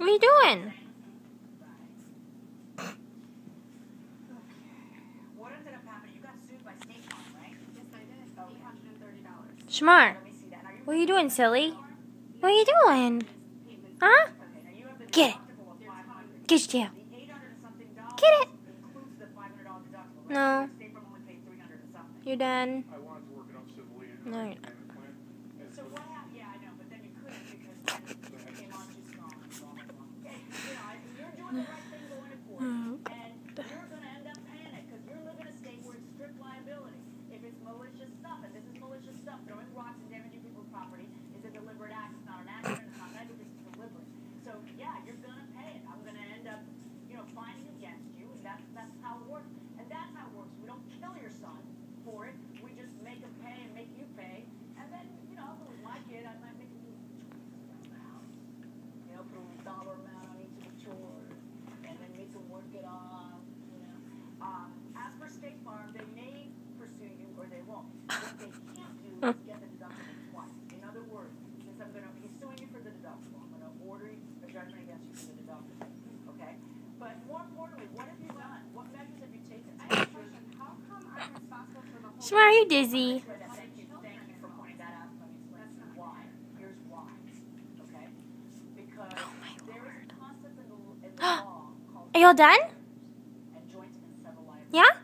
What are you doing? What ended up happening? You got sued by State Farm, right? Yes, I did. $830. Chammar, Let me see that. Now what are you doing, silly? What are you doing? Huh? okay, now you have the Get it. deductible of $500. Get your tail. The $800 and something dollars Get it. includes the $500 deductible, right? No. State Farm only paid $300 and something. You're done. I wanted to work it out civilly and No, you're payment plan. So what happened? Yeah, I know, but then you couldn't because then it came on too strong. Okay, you're doing the right thing going in for it, and you're going to end up paying it because you're living in a state where it's strict liability. If it's malicious stuff, and this is malicious stuff, throwing rocks and damaging people's property is a deliberate act. It's not an accident. It's not negligence. It's deliberate. So yeah, you're going to pay it. I'm going to end up, fighting against you, and that's how it works. And that's how it works. We don't kill your son for it. We just make him pay and make you pay. And then, if it was my kid, I might make him do put a little dollar amount on each of the chores, and then make him work it off. As for State Farm, they may pursue you or they won't. What they can't do is get the deductible twice. In other words, since he's suing you for the deductible, I'm going to order a judgment against you for the deductible. Okay? But more importantly, what have you done? What measures have you taken? I have a question. How come I'm responsible for the whole... Chammar, are you dizzy? Thank you for pointing that out. Let me explain why. Here's why. Okay? Because there is a concept in the law called Are you all done? and joint and several liability. Yeah?